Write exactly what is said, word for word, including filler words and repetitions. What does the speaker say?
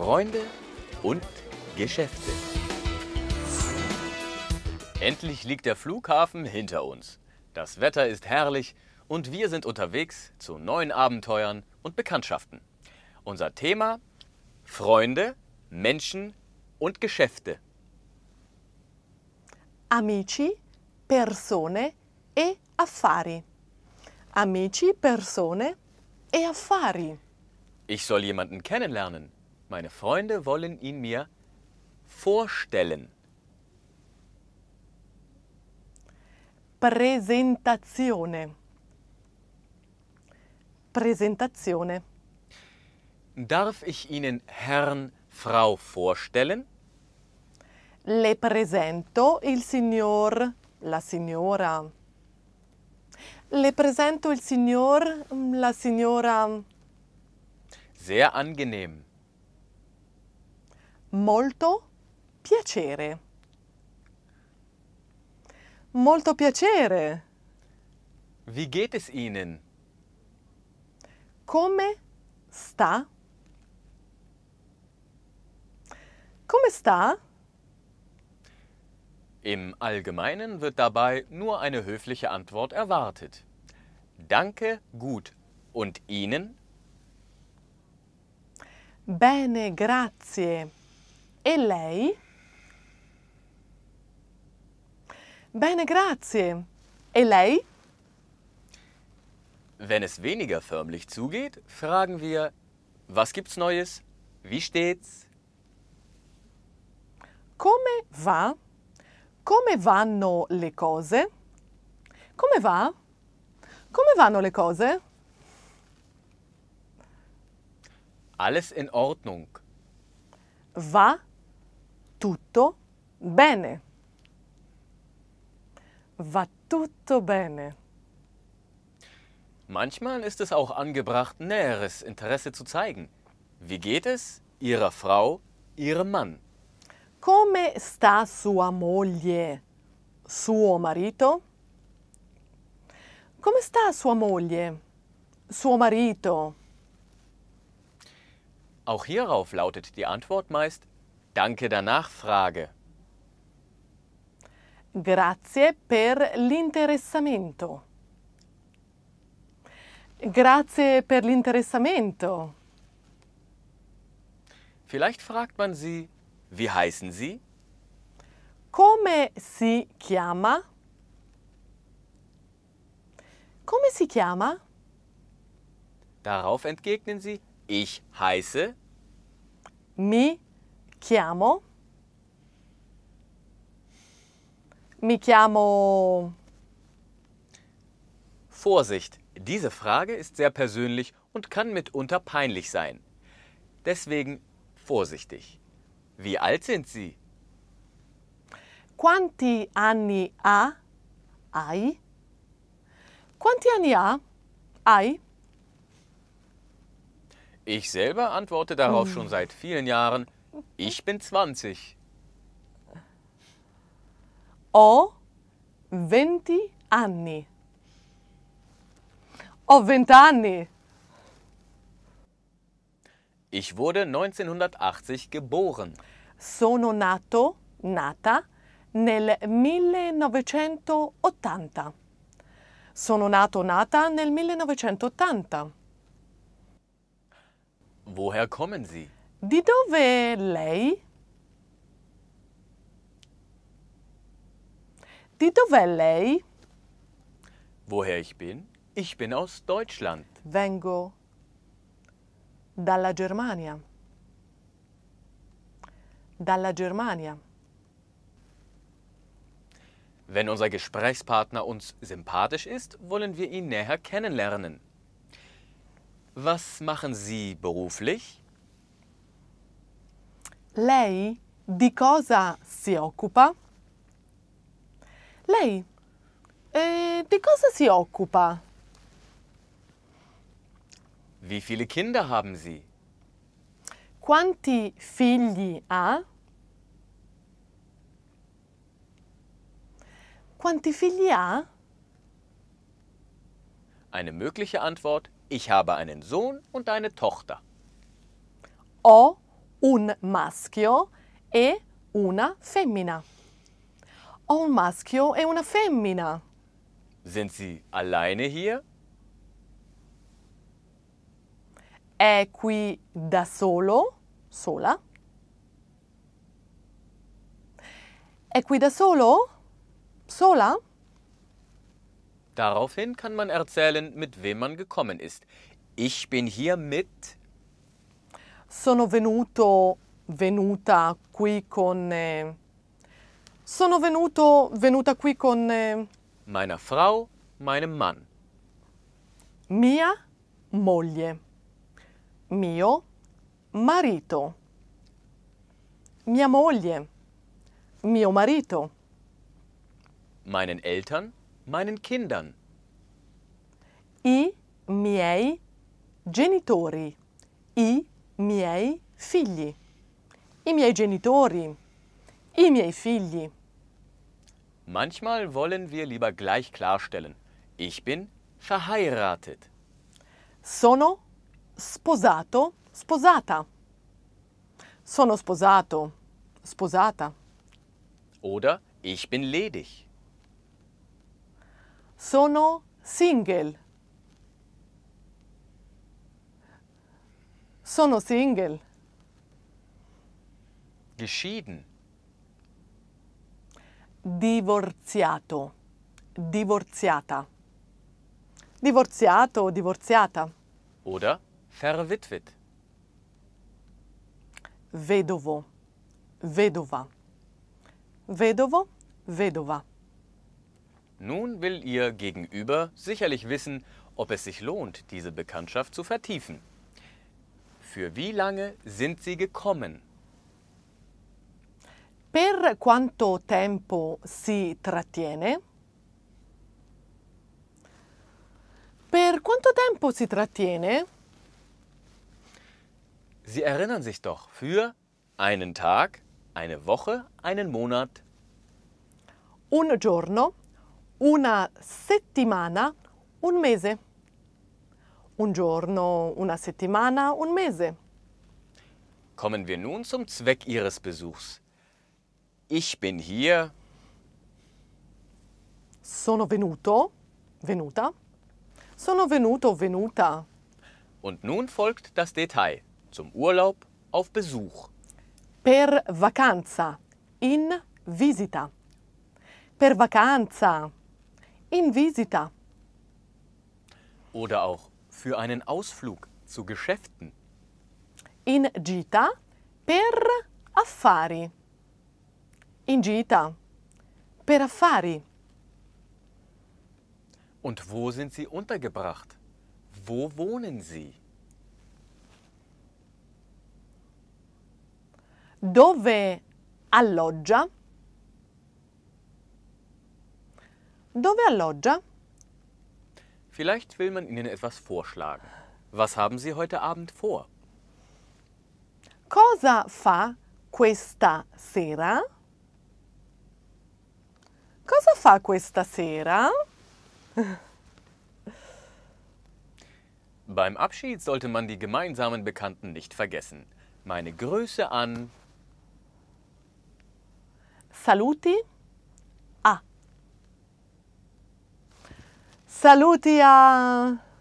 Freunde und Geschäfte. Endlich liegt der Flughafen hinter uns. Das Wetter ist herrlich und wir sind unterwegs zu neuen Abenteuern und Bekanntschaften. Unser Thema: Freunde, Menschen und Geschäfte. Amici, persone e affari. Amici, persone e affari. Ich soll jemanden kennenlernen. Meine Freunde wollen ihn mir vorstellen. Presentazione. Presentazione. Darf ich Ihnen Herrn, Frau vorstellen? Le presento il signor, la signora. Le presento il signor, la signora. Sehr angenehm. Molto piacere. Molto piacere. Wie geht es Ihnen? Come sta? Come sta? Im Allgemeinen wird dabei nur eine höfliche Antwort erwartet. Danke, gut. Und Ihnen? Bene, grazie. E lei? Bene, grazie. E lei? Wenn es weniger förmlich zugeht, fragen wir: Was gibt's Neues? Wie steht's? Come va? Come vanno le cose? Come va? Come vanno le cose? Alles in Ordnung. Va tutto bene. Va tutto bene. Manchmal ist es auch angebracht, näheres Interesse zu zeigen. Wie geht es Ihrer Frau, Ihrem Mann? Come sta sua moglie? Suo marito? Come sta sua moglie? Suo marito? Auch hierauf lautet die Antwort meist: Danke der Nachfrage. Grazie per l'interessamento. Grazie per l'interessamento. Vielleicht fragt man sie: Wie heißen Sie? Come si chiama? Come si chiama? Darauf entgegnen sie: Ich heiße. Mi chiamo. Mi chiamo. Vorsicht, diese Frage ist sehr persönlich und kann mitunter peinlich sein. Deswegen vorsichtig. Wie alt sind Sie? Quanti anni ha? Hai? Quanti anni ha? Hai? Ich selber antworte darauf schon seit vielen Jahren: Ich bin zwanzig. Ho venti anni. Ho vent'anni. Ich wurde neunzehnhundertachtzig geboren. Sono nato, nata, nel millenovecentottanta. Sono nato, nata nel millenovecentottanta. Woher kommen Sie? Di dove è lei? Di dov'è lei? Woher ich bin? Ich bin aus Deutschland. Vengo dalla Germania. Dalla Germania. Wenn unser Gesprächspartner uns sympathisch ist, wollen wir ihn näher kennenlernen. Was machen Sie beruflich? Lei di cosa si occupa? Lei eh, di cosa si occupa? Wie viele Kinder haben Sie? Quanti figli ha? Quanti figli ha? Eine mögliche Antwort: Ich habe einen Sohn und eine Tochter. Ho un maschio e una femmina. Ho un maschio e una femmina. Sind Sie alleine hier? È qui da solo? Sola? È qui da solo? Sola? Daraufhin kann man erzählen, mit wem man gekommen ist. Ich bin hier mit... Sono venuto, venuta qui con... eh, sono venuto, venuta qui con eh, meiner Frau, meinem Mann. mia moglie, mio marito, mia moglie, mio marito, Meinen Eltern, meinen Kindern. i miei genitori, i miei figli, i miei genitori, i miei figli. Manchmal wollen wir lieber gleich klarstellen. Ich bin verheiratet. Sono sposato, sposata. Sono sposato, sposata. Oder ich bin ledig. Sono single. Sono single. Geschieden. Divorziato, divorziata. Divorziato, divorziata. Oder verwitwet. Vedovo, vedova. Vedovo, vedova. Nun will Ihr Gegenüber sicherlich wissen, ob es sich lohnt, diese Bekanntschaft zu vertiefen. Für wie lange sind Sie gekommen? Per quanto tempo si trattiene? Per quanto tempo si trattiene? Sie erinnern sich doch, für einen Tag, eine Woche, einen Monat. Un giorno, una settimana, un mese. Un giorno, una settimana, un mese. Kommen wir nun zum Zweck Ihres Besuchs. Ich bin hier. Sono venuto, venuta. Sono venuto, venuta. Und nun folgt das Detail. Zum Urlaub auf Besuch. Per vacanza, in visita. Per vacanza, in visita. Oder auch für einen Ausflug zu Geschäften. In gita, per affari. In gita, per affari. Und wo sind Sie untergebracht? Wo wohnen Sie? Dove alloggia? Dove alloggia? Vielleicht will man Ihnen etwas vorschlagen. Was haben Sie heute Abend vor? Cosa fa questa sera? Cosa fa questa sera? Beim Abschied sollte man die gemeinsamen Bekannten nicht vergessen. Meine Grüße an... Saluti a. Saluti a.